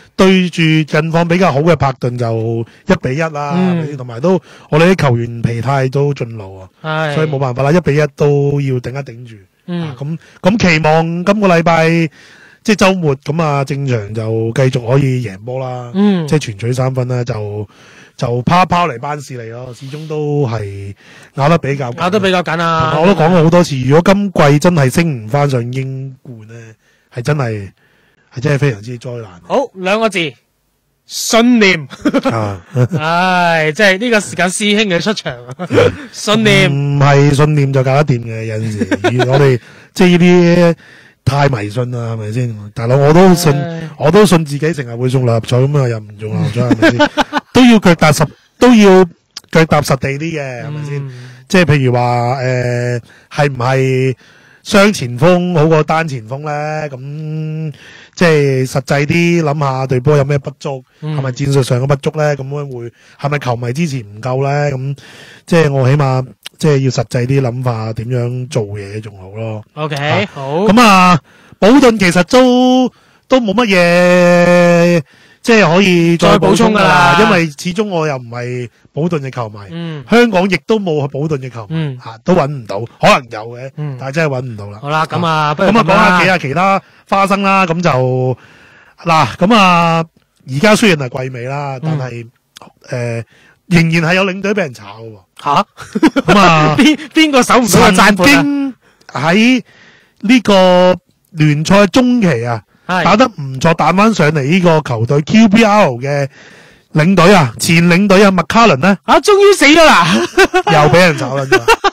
Speaker 2: 對住近況比較好嘅柏頓就1-1啦，同埋都我哋啲球員疲態都盡露啊，所以冇辦法啦，1-1都要頂一頂住。咁期望今個禮拜即係週末咁啊，正常就繼續可以贏波啦，即係全取3分啦，就拋嚟班士嚟咯，始終都係咬得比較緊啊！我都講過好多次，如果今季真係升唔翻上英冠咧，係真係非常之災難。
Speaker 3: 好，2個字，信念。唉，即係呢個時間師兄嘅出場，信念
Speaker 2: 唔係信念就搞得掂嘅，有陣時我哋即係呢啲太迷信啦，係咪先？大佬我都信自己成日會中六合彩咁啊，又唔中六合彩係咪先？都要腳踏實地啲嘅，係咪先？即係譬如話係唔係雙前鋒好過單前鋒咧？咁即係實際啲諗下隊波有咩不足，係咪戰術上嘅不足咧？咁樣會係咪球迷支持唔夠咧？咁即係我起碼即係要實際啲諗法，點樣做嘢仲好咯。
Speaker 3: OK，好。
Speaker 2: 咁啊，保頓其實都冇乜嘢。即係可以再補充噶啦，因為始終我又唔係保頓嘅球迷，香港亦都冇保頓嘅球迷，都揾唔到，可能有嘅，但係真係揾唔到啦。
Speaker 3: 好啦，咁啊，
Speaker 2: 講下幾下其他花生啦，咁就嗱，咁啊，而家雖然係季尾啦，但係仍然係有領隊俾人炒喎。
Speaker 3: 吓，
Speaker 2: 咁啊，
Speaker 3: 邊個守唔到個讚盤啊？
Speaker 2: 曾經喺呢個聯賽中期啊。打得唔錯，彈翻上嚟呢個球隊 QPR 嘅領隊啊，前領隊啊麥卡倫咧，
Speaker 3: 終於死咗啦，
Speaker 2: 又俾人炒啦，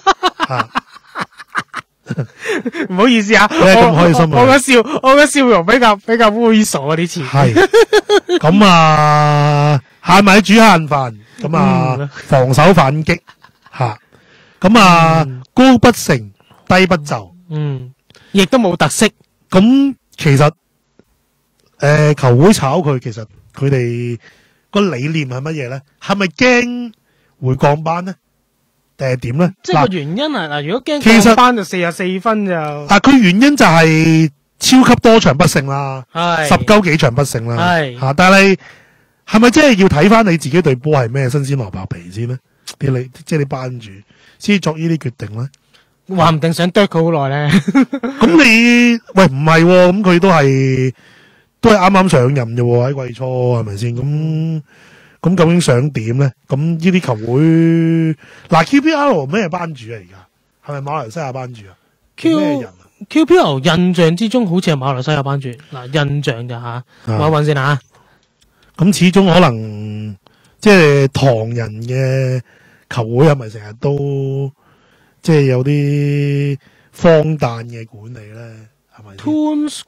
Speaker 3: 唔好意思啊，
Speaker 2: 你咁開心啊，
Speaker 3: 我嘅笑容比較猥瑣啊，啲詞
Speaker 2: 係，咁啊，限米煮限飯，咁啊，防守反擊吓，咁啊，高不成低不就，
Speaker 3: 亦都冇特色，
Speaker 2: 咁其實。球會炒佢，其實佢哋個理念係乜嘢咧？係咪驚會降班咧？定係點咧？
Speaker 3: 即係個原因啊！嗱，如果驚降班就44分就。
Speaker 2: 佢原因就係超級多場不勝啦，10幾場不勝啦。係但係係咪真係要睇翻你自己隊波係咩新鮮蘿蔔皮先咧？即係你班主先作呢啲決定咧？
Speaker 3: 話唔定想啄佢好耐咧。
Speaker 2: 咁你喂唔係喎？咁佢都係啱啱上任啫喎，喺季初係咪先？咁究竟想點咧？咁呢啲球會嗱 QPR 咩班主啊？而家係咪馬來西亞班主啊？咩人啊
Speaker 3: ？QPR 印象之中好似係馬來西亞班主嗱，印象咋吓？我搵先吓。
Speaker 2: 咁始終可能即係唐人嘅球會係咪成日都即係有啲荒誕嘅管理咧？係咪
Speaker 3: ？Toons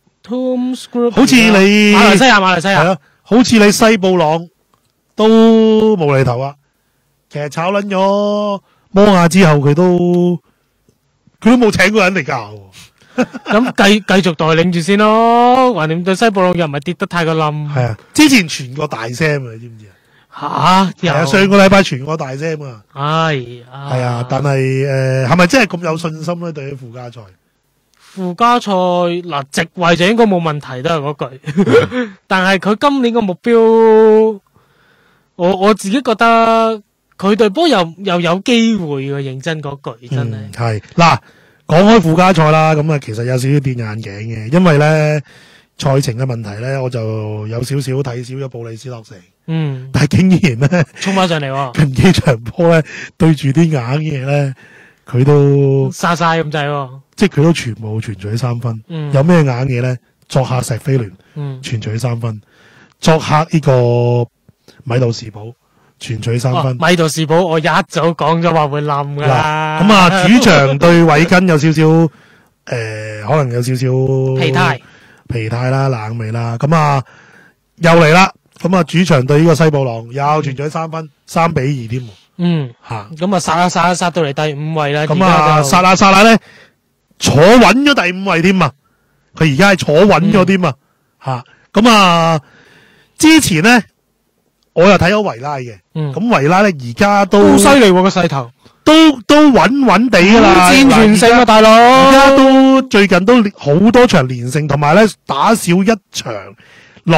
Speaker 3: Group
Speaker 2: 好似你
Speaker 3: 馬來西亞係
Speaker 2: 啊，好似你西布朗都無厘頭啊！其實炒撚咗摩亞之後，佢都冇請過人嚟教。
Speaker 3: 咁繼續代領住先咯，橫掂對西布朗又唔係跌得太過冧。
Speaker 2: 係啊，之前傳過大聲啊，你知唔知啊？
Speaker 3: 係
Speaker 2: 啊，上個禮拜傳過大聲啊。
Speaker 3: 係
Speaker 2: 啊，但係係咪真係咁有信心咧？對於附加賽？
Speaker 3: 附加賽嗱，席位就應該冇問題，都係嗰句。但係佢今年個目標，我自己覺得佢隊波又有機會嘅，認真嗰句真係。
Speaker 2: 係嗱，講開附加賽啦，咁啊，其實有少少跌眼鏡嘅，因為咧賽程嘅問題咧，我就有少少睇少咗布里斯托城。但係竟然咧
Speaker 3: 衝翻上嚟，
Speaker 2: 近幾場波咧對住啲硬嘢咧，佢都
Speaker 3: 殺晒咁滯。
Speaker 2: 即係佢都全部全取3分，有咩硬嘢咧？作客石飛聯，全取3分；作客呢個米杜士堡，全取3分。
Speaker 3: 米杜士堡我一早講咗話會冧噶啦。
Speaker 2: 咁啊，主場對韋根有少少可能有少少疲態啦，冷味啦。咁啊，又嚟啦。咁啊，主場對呢個西布朗又全取3分，3-2添。
Speaker 3: 咁啊殺到嚟第5位啦。
Speaker 2: 咁啊，殺下咧。坐穩咗第5位添啊！佢而家係坐穩咗添啊！咁啊，之前咧我又睇咗維拉嘅，咁維拉咧而家都
Speaker 3: 好犀利個勢頭，
Speaker 2: 都穩地噶啦，
Speaker 3: 戰全勝啊大佬！
Speaker 2: 而家都最近都好多場連勝，同埋咧打少1場落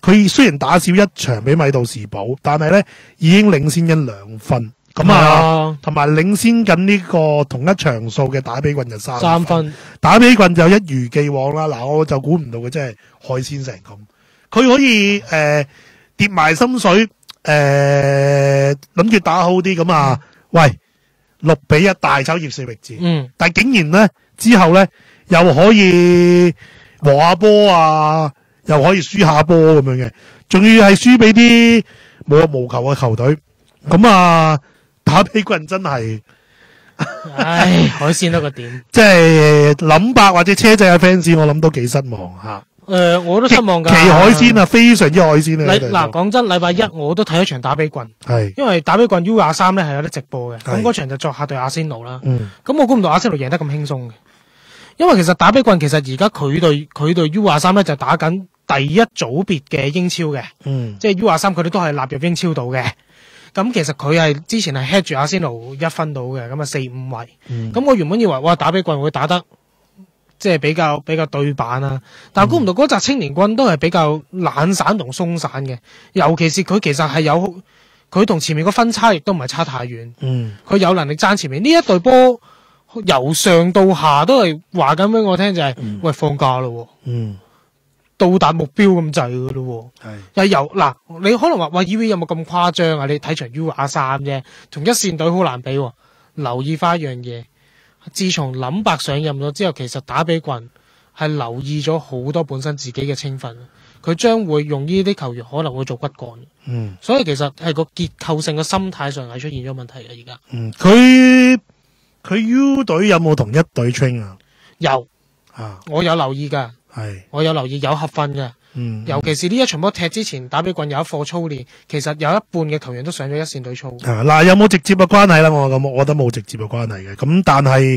Speaker 2: 佢雖然打少一場俾米杜士堡，但係咧已經領先緊2分。咁同埋領先緊呢個同一場數嘅打比郡就3分。打比郡就一如既往啦。嗱，我就估唔到佢真係海鮮成咁，佢可以跌埋心水，諗住打好啲咁啊。喂，6-1大炒葉士域治，但係竟然咧之後咧又可以和下波啊，又可以輸下波咁樣嘅，仲要係輸俾啲冇入無球嘅球隊。咁啊，打比郡真係，
Speaker 3: 唉，海鮮得個點，
Speaker 2: 即係諗白或者車仔嘅 fans， 我諗都幾失望吓。
Speaker 3: 我都失望㗎。
Speaker 2: 奇海鮮啊，非常之海鮮啊！
Speaker 3: 嗱，講真，禮拜一我都睇咗場打比郡，
Speaker 2: 係
Speaker 3: 因為打比郡 U23咧係有得直播嘅，咁嗰場就作客對阿仙奴啦。咁我估唔到阿仙奴贏得咁輕鬆嘅，因為其實打比郡其實而家佢對 U23咧就打緊第一組別嘅英超嘅，即係 U23佢哋都係納入英超度嘅。咁其實佢係之前係 head 住阿仙奴1分到嘅，咁啊4-5位。咁我原本以為哇打比郡會打得即係比較對版啦，但係估唔到嗰紮青年軍都係比較懶散同鬆散嘅，尤其是佢其實係有佢同前面個分差亦都唔係差太遠。佢有能力爭前面呢一隊波，由上到下都係話緊俾我聽就係、喂放假咯，到達目標咁滯噶咯，又由嗱你可能話以為有冇咁誇張啊？你睇場 U23啫，同一線隊好難比喎。留意翻一樣嘢，自從林伯上任咗之後，其實打比郡係留意咗好多本身自己嘅青訓，佢將會用呢啲球員可能會做骨幹。所以其實係個結構性嘅心態上係出現咗問題嘅而家。
Speaker 2: 佢 U 隊有冇同一隊 train 啊？
Speaker 3: 有我有留意㗎。我有留意有合訓嘅，尤其是呢一場波踢之前，打比郡有一課操練，其實有一半嘅球員都上咗一線隊操。
Speaker 2: 嗱，有冇直接嘅關係啦？我覺得冇直接嘅關係嘅。咁但係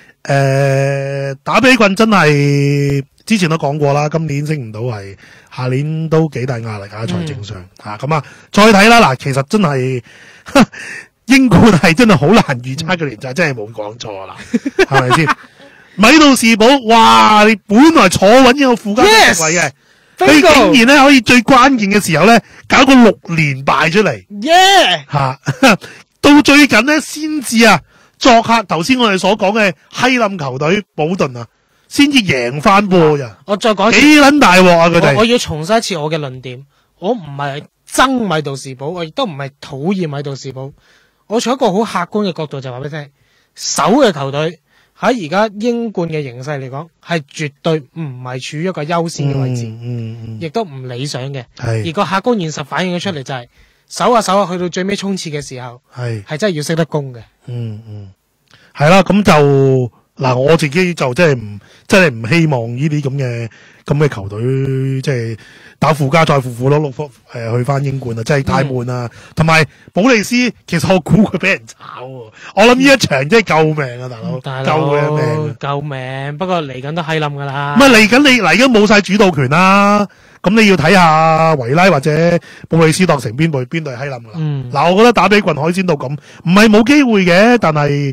Speaker 2: 打比郡真係之前都講過啦，今年升唔到係，下年都幾大壓力啊，財政上咁啊，再睇啦。嗱，其實真係英冠係真係好難預測嘅年，就真係冇講錯啦，係咪先？米杜士堡，哇！你本來坐穩呢個附加席位嘅，佢竟然咧可以最關鍵嘅時候咧搞個6連敗出嚟，到最近咧先至作客頭先我哋所講嘅希冧球隊保頓啊，先至贏翻波咋。
Speaker 3: 我再講
Speaker 2: 幾撚大鑊啊！佢哋我
Speaker 3: 要重申一次我嘅論點，我唔係憎米杜士堡，我亦都唔係討厭米杜士堡，我從一個好客觀嘅角度就話俾你聽，守嘅球隊。喺而家英冠嘅形勢嚟講，係絕對唔係處於一個優先嘅位置，亦都唔理想嘅。而個客觀現實反映咗出嚟就係守下去到最尾衝刺嘅時候，係真係要識得攻嘅。
Speaker 2: 係啦，咁就嗱，我自己就真係唔希望呢啲咁嘅球隊即係打附加賽負碌去翻英冠啊，真係太悶啦。同埋保利斯，其實我估佢俾人炒喎，我諗呢一場真係救命啊，大佬，
Speaker 3: 救命！不過嚟緊都閪冧噶啦。
Speaker 2: 唔係嚟緊冇晒主導權啦，咁你要睇下維拉或者保利斯當成邊隊閪冧噶啦。嗱，我覺得打比郡海鮮到咁，唔係冇機會嘅，但係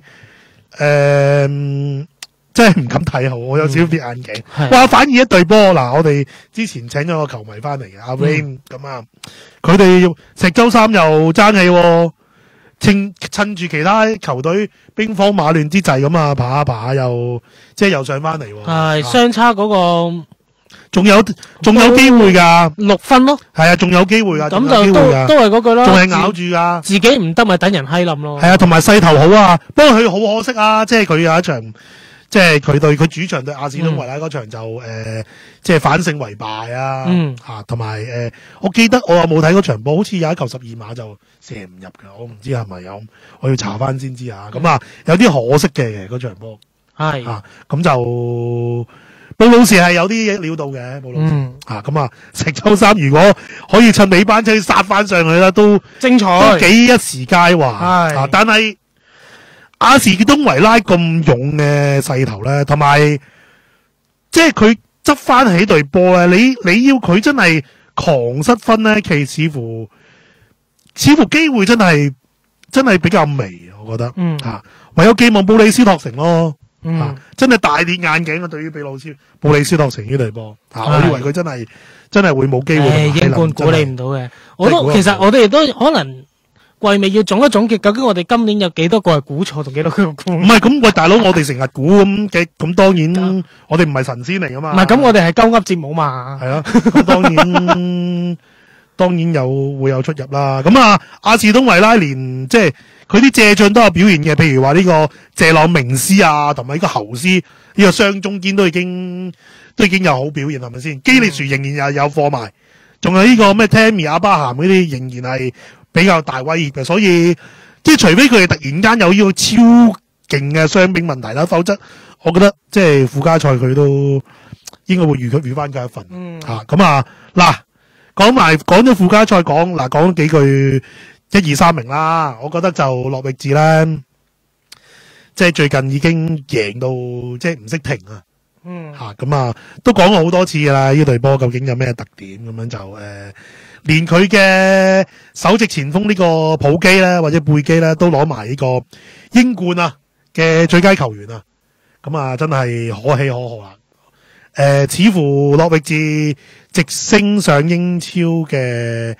Speaker 2: 真係唔敢睇好，我有少少跌眼鏡。哇！反而一隊波嗱，我哋之前請咗個球迷翻嚟嘅阿 Rain 咁啊，佢哋石周三又爭氣，趁住其他球隊兵荒馬亂之際咁啊，爬下又上翻嚟。
Speaker 3: 係相差嗰個，
Speaker 2: 仲有機會㗎
Speaker 3: ，6分咯。
Speaker 2: 係啊，仲有機會㗎。咁
Speaker 3: 就都係嗰句啦，
Speaker 2: 仲係咬住㗎。
Speaker 3: 自己唔得咪等人閪冧咯。
Speaker 2: 係啊，同埋勢頭好啊，不過佢好可惜啊，即係佢有一場。即係佢對佢主場對阿士東維拉嗰場就即係反勝為敗啊，同埋我記得我又冇睇嗰場波，好似有一球12碼就射唔入嘅，我唔知係咪有，我要查翻先知啊。咁有啲可惜嘅嗰場波，咁就布魯士係有啲料到嘅，布魯士咁石周三如果可以趁尾班車殺翻上去啦，都
Speaker 3: 精彩，
Speaker 2: 都幾一時佳話，但係。阿士東維拉咁勇嘅勢頭咧，同埋即係佢執翻起隊波咧，你要佢真係狂失分咧，其實似乎機會真係比較微，我覺得唯有寄望布里斯托城咯。 真係大跌眼鏡啊！對於布里斯托城呢隊波，我以為佢真係會冇機會。
Speaker 3: 英冠估你唔到嘅，其實我哋都可能季尾要總一總結，究竟我哋今年有幾多個係估錯，同幾多個估？
Speaker 2: 唔係咁，喂大佬，我哋成日估咁當然我哋唔係神仙嚟噶嘛。
Speaker 3: 唔係咁，我哋係鳩噏節目嘛。
Speaker 2: 係啊，咁當然會有出入啦。咁阿士東維拉連即係佢啲借將都有表現嘅，譬如話呢個謝朗明斯啊，同埋呢個侯斯呢個雙中堅都已經有好表現，係咪先？基利殊仍然有貨賣，仲有呢個咩 Tammy 阿巴咸嗰啲仍然係比較大威脅嘅，所以即係除非佢哋突然間有呢個超勁嘅傷兵問題啦，否則我覺得即係附加賽佢都應該會預翻佢一份。嗱，講咗附加賽，講幾句1、2、3名啦，我覺得就諾域治咧，即係最近已經贏到即係唔識停啊。都講過好多次噶啦，呢隊波究竟有咩特點咁樣就連佢嘅首席前鋒呢個普基咧，或者貝基咧，都攞埋呢個英冠嘅最佳球員啊！真係可喜可賀啦。似乎諾域治直升上英超嘅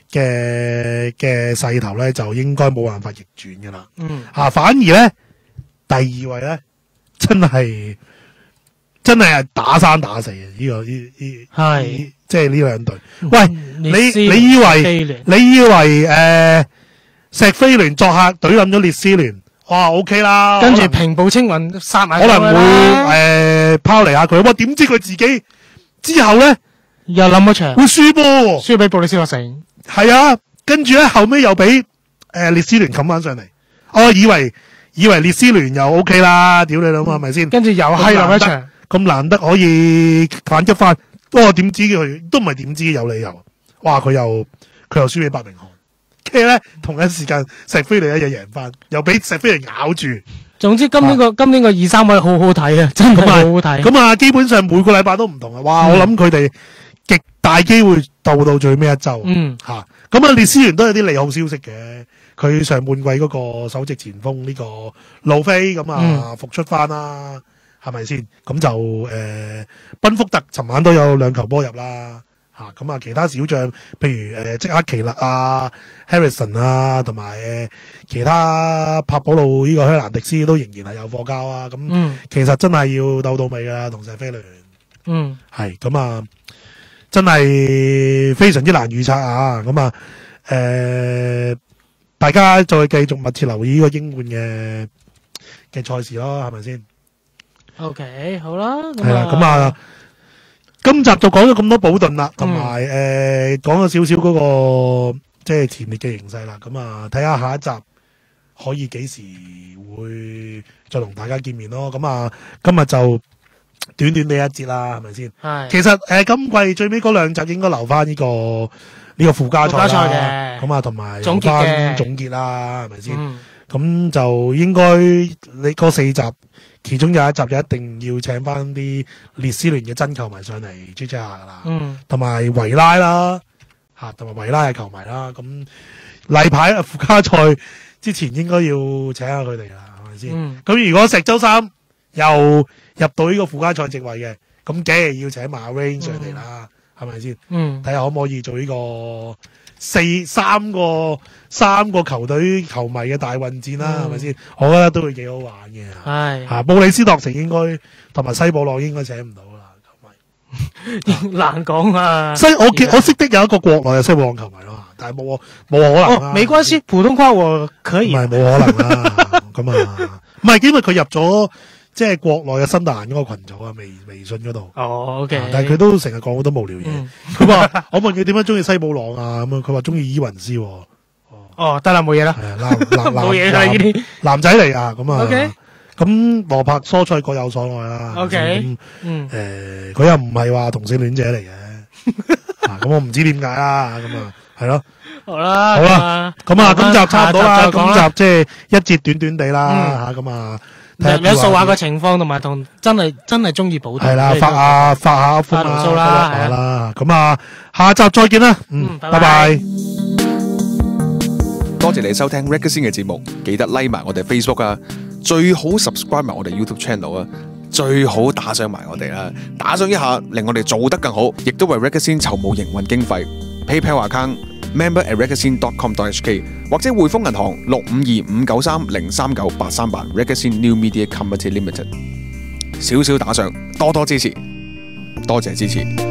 Speaker 2: 勢頭咧，就應該冇辦法逆轉噶啦。反而咧第2位咧，真係打生打死嘅係即係呢兩隊。喂，你以為石飛聯作客懟冧咗列斯聯，哇 OK 啦，
Speaker 3: 跟住平步青雲殺埋，
Speaker 2: 可能會拋離下佢。哇，點知佢自己之後咧
Speaker 3: 又冧咗場，
Speaker 2: 會輸波，
Speaker 3: 輸俾布里斯托城。
Speaker 2: 係啊，跟住咧後尾又俾列斯聯冚翻上嚟。我以為列斯聯又 OK 啦，屌你老母係咪先？跟住又係冧一場。咁難得可以反擊翻，點知佢都唔係點知有理由，哇！佢又輸俾伯明翰，跟住咧同一時間石飛聯一日贏翻，又俾石飛聯咬住。
Speaker 3: 總之今年個2、3位好好睇啊，真係好好睇。
Speaker 2: 咁基本上每個禮拜都唔同啊！哇，我諗佢哋極大機會到最尾一周。列斯聯都有啲利好消息嘅，佢上半季嗰個首席前鋒呢個路飛復出翻啦。係咪先？咁就賓福特尋晚都有2球波入啦，其他小將譬如即刻奇勒啊、Harrison 啊，同埋其他帕保路呢個香蘭迪斯都仍然係有貨交啊。其實真係要鬥到尾㗎，同石飛聯。係真係非常之難預測啊。大家再繼續密切留意呢個英冠嘅賽事咯，係咪先
Speaker 3: ？OK， 好啦，
Speaker 2: 係啦，今集就講咗咁多保頓啦，同埋講咗少少嗰個即係前列嘅形勢啦。睇下下一集可以幾時會再同大家見面咯。今日就短短地一節啦，係咪先？係。其實今季最尾嗰2集應該留翻呢個附加賽啦，同埋總結啦，係咪先？咁就應該你嗰4集。其中有一集就一定要請翻啲列斯聯嘅真球迷上嚟 check 下噶啦，同埋維拉啦，同埋維拉嘅球迷啦。咁例牌附加賽之前應該要請下佢哋啦，係咪先？咁如果石周三又入到呢個附加賽席位嘅，咁梗係要請埋阿 Rain 上嚟啦，係咪先？睇下可唔可以做呢個三個球隊球迷嘅大混戰啦，係咪先？我覺得都會幾好玩嘅。係布里斯托城應該同埋西布朗應該請唔到啦，球迷
Speaker 3: 難講啊。
Speaker 2: 我識得有一個國內嘅西布朗球迷咯，但係冇可能啦。
Speaker 3: 沒關係，普通話我可以。
Speaker 2: 唔係冇可能啦，唔係因為佢入咗即係國內嘅新特蘭嗰個群組啊，微信嗰度。
Speaker 3: OK。
Speaker 2: 但係佢都成日講好多無聊嘢。佢話我問佢點解中意西布朗啊，咁佢話中意伊雲斯。
Speaker 3: 得啦，冇嘢啦。冇嘢啦，呢啲
Speaker 2: 男仔嚟啊，
Speaker 3: OK。
Speaker 2: 咁羅伯蔬菜各有所愛啦。
Speaker 3: OK。
Speaker 2: 佢又唔係話同性戀者嚟嘅。咁我唔知點解啦。係咯。好啦。咁今集差唔多啦。今集即係一節短短地啦。
Speaker 3: 有數下個情況，同埋同真係中意保頓。係
Speaker 2: 啦，發下風啦。咁下集再見啦。拜拜。
Speaker 4: 多謝你收聽 Reggae 先嘅節目，記得 like 埋我哋 Facebook 啊！ 最好 subscribe 埋我哋 YouTube channel 啊，最好打賞埋我哋啦，打賞一下令我哋做得更好，亦都為 Reggae Scene 籌募營運經費。PayPal account member@reggaescene.com.hk 或者匯豐銀行652593039838 Reggae Scene New Media Company Limited。少少打賞，多多支持，多謝支持。